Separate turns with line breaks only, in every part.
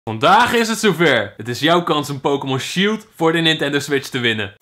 Vandaag is het zover. Het is jouw kans om Pokémon Shield voor de Nintendo Switch te winnen.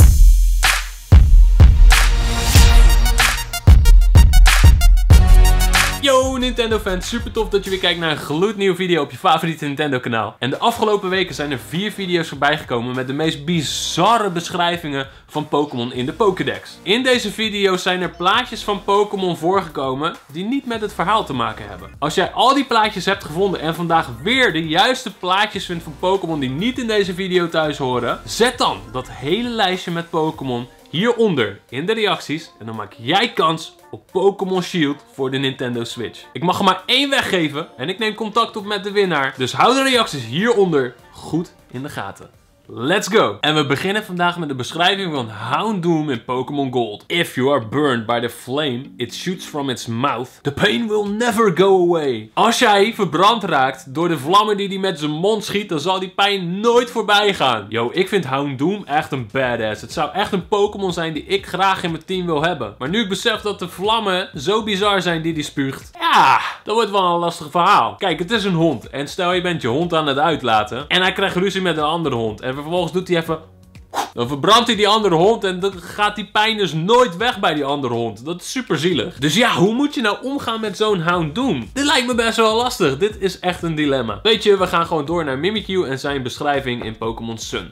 Yo Nintendo fans, super tof dat je weer kijkt naar een gloednieuwe video op je favoriete Nintendo kanaal. En de afgelopen weken zijn er 4 video's voorbij gekomen met de meest bizarre beschrijvingen van Pokémon in de Pokédex. In deze video's zijn er plaatjes van Pokémon voorgekomen die niet met het verhaal te maken hebben. Als jij al die plaatjes hebt gevonden en vandaag weer de juiste plaatjes vindt van Pokémon die niet in deze video thuis horen, zet dan dat hele lijstje met Pokémon hieronder in de reacties en dan maak jij kans op Pokémon Shield voor de Nintendo Switch. Ik mag er maar 1 weggeven en ik neem contact op met de winnaar. Dus hou de reacties hieronder goed in de gaten. Let's go! En we beginnen vandaag met de beschrijving van Houndoom in Pokémon Gold. If you are burned by the flame, it shoots from its mouth. The pain will never go away. Als jij verbrand raakt door de vlammen die hij met zijn mond schiet, dan zal die pijn nooit voorbij gaan. Yo, ik vind Houndoom echt een badass. Het zou echt een Pokémon zijn die ik graag in mijn team wil hebben. Maar nu ik besef dat de vlammen zo bizar zijn die hij spuugt, ja, dat wordt wel een lastig verhaal. Kijk, het is een hond. En stel je bent je hond aan het uitlaten en hij krijgt ruzie met een andere hond. En vervolgens doet hij even, dan verbrandt hij die andere hond en dan gaat die pijn dus nooit weg bij die andere hond. Dat is super zielig. Dus ja, hoe moet je nou omgaan met zo'n Houndoom? Dit lijkt me best wel lastig. Dit is echt een dilemma. Weet je, we gaan gewoon door naar Mimikyu en zijn beschrijving in Pokémon Sun.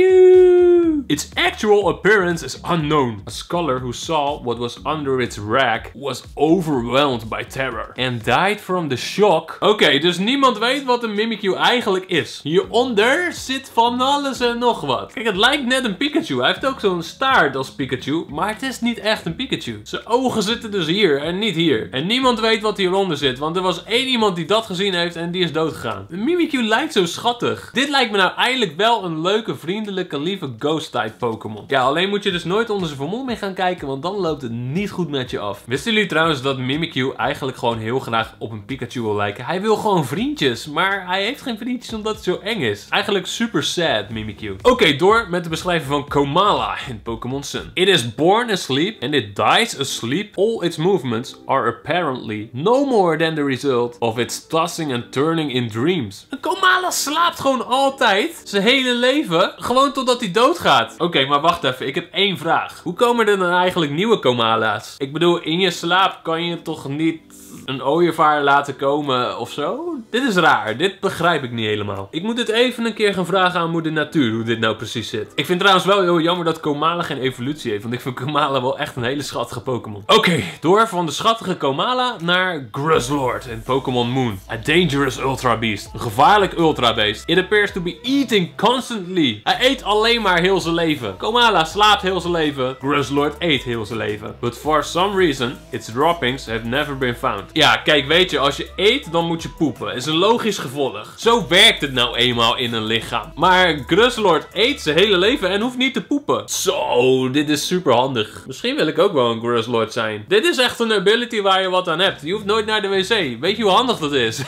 Mimikyu! Its actual appearance is unknown. A scholar who saw what was under its rack was overwhelmed by terror and died from the shock. Oké, dus niemand weet wat een Mimikyu eigenlijk is. Hieronder zit van alles en nog wat. Kijk, het lijkt net een Pikachu. Hij heeft ook zo'n staart als Pikachu, maar het is niet echt een Pikachu. Zijn ogen zitten dus hier en niet hier. En niemand weet wat hieronder zit, want er was 1 iemand die dat gezien heeft en die is doodgegaan. De Mimikyu lijkt zo schattig. Dit lijkt me nou eigenlijk wel een leuke, vriendelijke, lieve Ghost-type Pokémon. Ja, alleen moet je dus nooit onder zijn vermomming gaan kijken, want dan loopt het niet goed met je af. Wisten jullie trouwens dat Mimikyu eigenlijk gewoon heel graag op een Pikachu wil lijken? Hij wil gewoon vriendjes, maar hij heeft geen vriendjes omdat het zo eng is. Eigenlijk super sad, Mimikyu. Oké, door met de beschrijving van Komala in Pokémon Sun. It is born asleep and it dies asleep. All its movements are apparently no more than the result of its tossing and turning in dreams. Een Komala slaapt gewoon altijd, zijn hele leven, gewoon totdat hij doodgaat. Oké, maar wacht even, ik heb 1 vraag. Hoe komen er dan eigenlijk nieuwe Komala's? Ik bedoel, in je slaap kan je toch niet een ooievaar laten komen of zo? Dit is raar, dit begrijp ik niet helemaal. Ik moet dit even een keer gaan vragen aan moeder natuur, hoe dit nou precies zit. Ik vind trouwens wel heel jammer dat Komala geen evolutie heeft, want ik vind Komala wel echt een hele schattige Pokémon. Oké, door van de schattige Komala naar Gruslord in Pokémon Moon. A dangerous Ultra Beast. Een gevaarlijk Ultra Beest. It appears to be eating constantly. Hij eet alleen maar heel zijn leven. Komala slaapt heel zijn leven. Gruslord eet heel zijn leven. But for some reason, its droppings have never been found. Ja, kijk, weet je, als je eet, dan moet je poepen. Is een logisch gevolg. Zo werkt het nou eenmaal in een lichaam. Maar Gruslord eet zijn hele leven en hoeft niet te poepen. Zo, dit is super handig. Misschien wil ik ook wel een Gruslord zijn. Dit is echt een ability waar je wat aan hebt. Je hoeft nooit naar de wc. Weet je hoe handig dat is?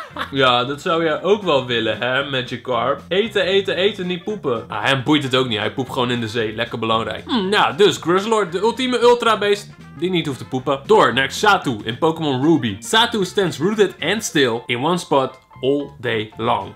Ja, dat zou jij ook wel willen, hè, Magikarp. Eten, eten, eten, niet poepen. Ah, hem boeit het ook niet. Hij poept gewoon in de zee. Lekker belangrijk. Ja, dus Gruslord, de ultieme Ultra Beest die niet hoeft te poepen. Door naar Xatu in Pokémon Ruby. Xatu stands rooted and still in one spot all day long.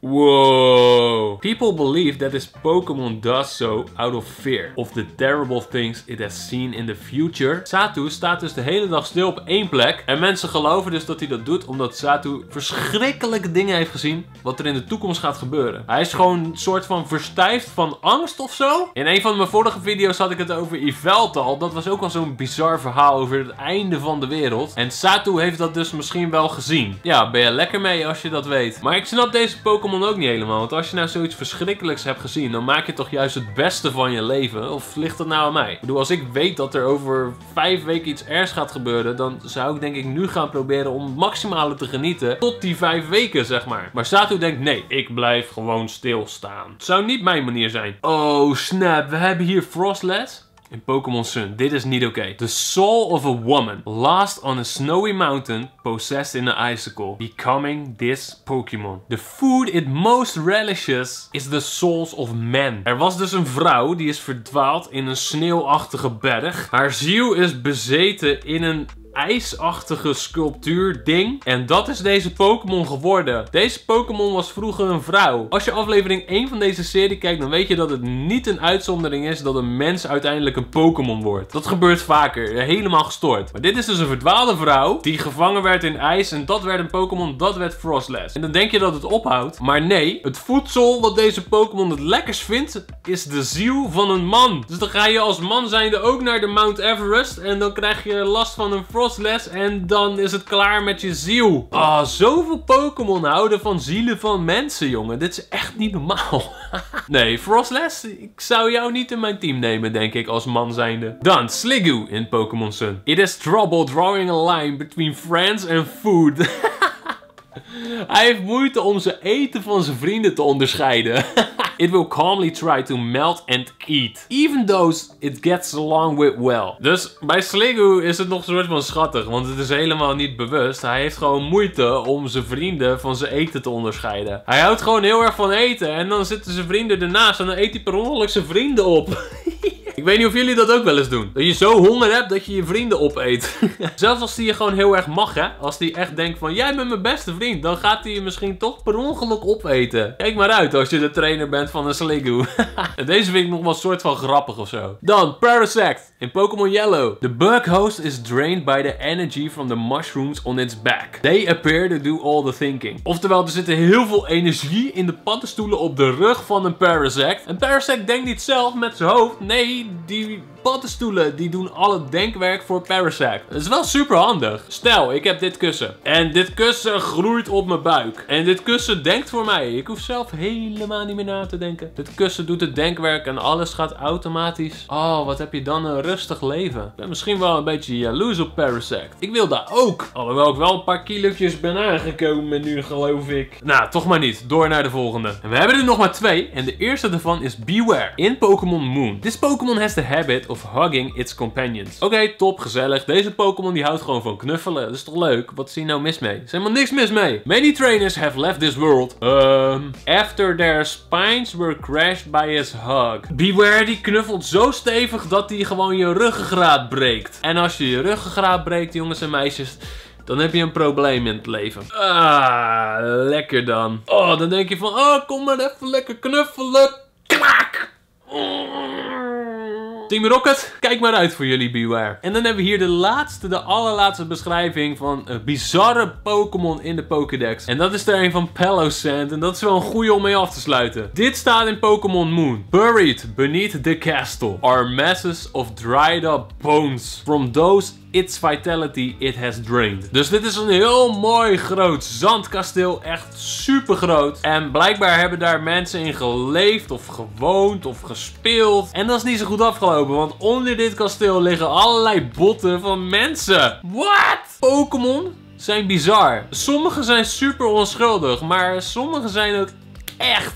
Wow. People believe that this Pokémon does so out of fear of the terrible things it has seen in the future. Xatu staat dus de hele dag stil op 1 plek. En mensen geloven dus dat hij dat doet omdat Xatu verschrikkelijke dingen heeft gezien wat er in de toekomst gaat gebeuren. Hij is gewoon een soort van verstijfd van angst of zo. In een van mijn vorige video's had ik het over Yveltal. Dat was ook al zo'n bizar verhaal over het einde van de wereld. En Xatu heeft dat dus misschien wel gezien. Ja, ben je lekker mee als je dat weet. Maar ik snap deze Pokémon ook niet helemaal. Want als je nou zoiets verschrikkelijks hebt gezien, dan maak je toch juist het beste van je leven? Of ligt dat nou aan mij? Ik bedoel, als ik weet dat er over 5 weken iets ergs gaat gebeuren, dan zou ik denk ik nu gaan proberen om het maximale te genieten tot die 5 weken, zeg maar. Maar Xatu denkt, nee, ik blijf gewoon stilstaan. Het zou niet mijn manier zijn. Oh, snap. We hebben hier Frostlass in Pokémon Sun. Dit is niet oké. The soul of a woman lost on a snowy mountain possessed in an icicle, becoming this Pokémon. The food it most relishes is the souls of men. Er was dus een vrouw die is verdwaald in een sneeuwachtige berg. Haar ziel is bezeten in een ijsachtige sculptuur ding. En dat is deze Pokémon geworden. Deze Pokémon was vroeger een vrouw. Als je aflevering 1 van deze serie kijkt, dan weet je dat het niet een uitzondering is dat een mens uiteindelijk een Pokémon wordt. Dat gebeurt vaker. Helemaal gestoord. Maar dit is dus een verdwaalde vrouw die gevangen werd in ijs. En dat werd een Pokémon, dat werd Froslass. En dan denk je dat het ophoudt. Maar nee, het voedsel wat deze Pokémon het lekkers vindt, is de ziel van een man. Dus dan ga je als man zijnde ook naar de Mount Everest. En dan krijg je last van een Froslass. En dan is het klaar met je ziel. Ah, zoveel Pokémon houden van zielen van mensen, jongen. Dit is echt niet normaal. Nee, Froslass, ik zou jou niet in mijn team nemen, denk ik, als man zijnde. Dan, Sliggoo in Pokémon Sun. It is trouble drawing a line between friends and food. Hij heeft moeite om zijn eten van zijn vrienden te onderscheiden. It will calmly try to melt and eat, even though it gets along with well. Dus bij Sliggoo is het nog een soort van schattig, want het is helemaal niet bewust. Hij heeft gewoon moeite om zijn vrienden van zijn eten te onderscheiden. Hij houdt gewoon heel erg van eten en dan zitten zijn vrienden ernaast en dan eet hij per ongeluk zijn vrienden op. Ik weet niet of jullie dat ook wel eens doen. Dat je zo honger hebt dat je je vrienden opeet. Zelfs als die je gewoon heel erg mag, hè. Als die echt denkt van, jij bent mijn beste vriend. Dan gaat hij je misschien toch per ongeluk opeten. Kijk maar uit als je de trainer bent van een Sliggoo. Deze vind ik nog wel een soort van grappig of zo. Dan, Parasect in Pokémon Yellow. The bug host is drained by the energy from the mushrooms on its back. They appear to do all the thinking. Oftewel, er zit heel veel energie in de paddenstoelen op de rug van een Parasect. En Parasect denkt niet zelf met zijn hoofd. Nee, die paddenstoelen die doen al het denkwerk voor Parasect. Dat is wel super handig. Stel, ik heb dit kussen. En dit kussen groeit op mijn buik. En dit kussen denkt voor mij. Ik hoef zelf helemaal niet meer na te denken. Dit kussen doet het denkwerk en alles gaat automatisch. Oh, wat heb je dan een rustig leven. Ik ben misschien wel een beetje jaloers op Parasect. Ik wil dat ook. Alhoewel ik wel een paar kilootjes ben aangekomen nu, geloof ik. Nou, toch maar niet. Door naar de volgende. En we hebben er nog maar 2. En de eerste daarvan is Bewear in Pokémon Moon. This Pokémon has the habit of hugging its companions. Oké, top, gezellig. Deze Pokémon die houdt gewoon van knuffelen. Dat is toch leuk? Wat is hier nou mis mee? Er is helemaal niks mis mee. Many trainers have left this world. After their spines were crashed by his hug. Bewear die knuffelt zo stevig dat hij gewoon je ruggengraat breekt. En als je je ruggengraat breekt, jongens en meisjes, dan heb je een probleem in het leven. Ah, lekker dan. Oh, dan denk je van, oh, kom maar even lekker knuffelen. Klaak! Team Rocket, kijk maar uit voor jullie Bewear. En dan hebben we hier de allerlaatste beschrijving van een bizarre Pokémon in de Pokédex. En dat is er een van Palossand. En dat is wel een goeie om mee af te sluiten. Dit staat in Pokémon Moon. Buried beneath the castle are masses of dried up bones. From those its vitality it has drained. Dus dit is een heel mooi groot zandkasteel. Echt super groot. En blijkbaar hebben daar mensen in geleefd of gewoond of gespeeld. En dat is niet zo goed afgelopen. Want onder dit kasteel liggen allerlei botten van mensen. What? Pokémon zijn bizar. Sommige zijn super onschuldig. Maar sommige zijn ook echt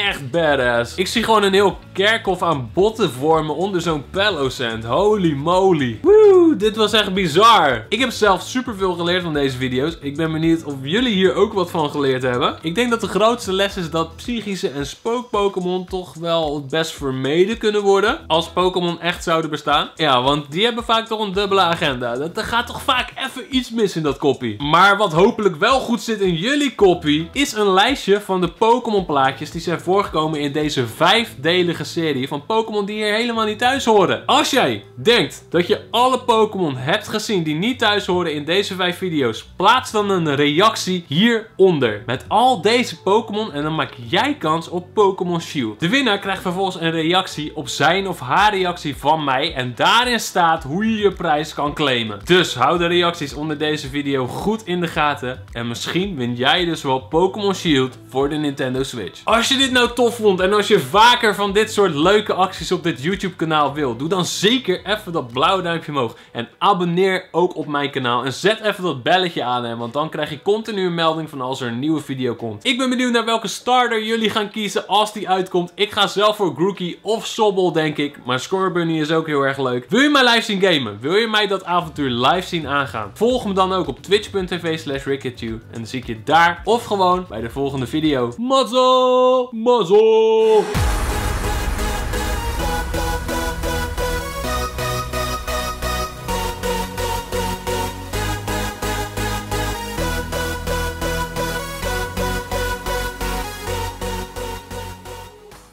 badass. Ik zie gewoon een heel kerkhof aan botten vormen onder zo'n Palossand. Holy moly. Woe, dit was echt bizar. Ik heb zelf super veel geleerd van deze video's. Ik ben benieuwd of jullie hier ook wat van geleerd hebben. Ik denk dat de grootste les is dat psychische en spook-Pokémon toch wel het best vermeden kunnen worden. Als Pokémon echt zouden bestaan. Ja, want die hebben vaak toch een dubbele agenda. Er gaat toch vaak even iets mis in dat koppie. Maar wat hopelijk wel goed zit in jullie koppie, is een lijstje van de Pokémon plaatjes die zijn voorgekomen in deze 5-delige serie van Pokémon die hier helemaal niet thuis horen. Als jij denkt dat je alle Pokémon hebt gezien die niet thuis horen in deze 5 video's, plaats dan een reactie hieronder met al deze Pokémon en dan maak jij kans op Pokémon Shield. De winnaar krijgt vervolgens een reactie op zijn of haar reactie van mij en daarin staat hoe je je prijs kan claimen. Dus hou de reacties onder deze video goed in de gaten en misschien win jij dus wel Pokémon Shield voor de Nintendo Switch. Als je dit nou tof vond en als je vaker van dit soort leuke acties op dit YouTube kanaal wil, doe dan zeker even dat blauwe duimpje omhoog. En abonneer ook op mijn kanaal en zet even dat belletje aan, hè, want dan krijg je continu een melding van als er een nieuwe video komt. Ik ben benieuwd naar welke starter jullie gaan kiezen als die uitkomt. Ik ga zelf voor Grookey of Sobble, denk ik. Maar Scorbunny is ook heel erg leuk. Wil je mij live zien gamen? Wil je mij dat avontuur live zien aangaan? Volg me dan ook op twitch.tv/RicketU. En dan zie ik je daar of gewoon bij de volgende video. Mazzel! Mazzel!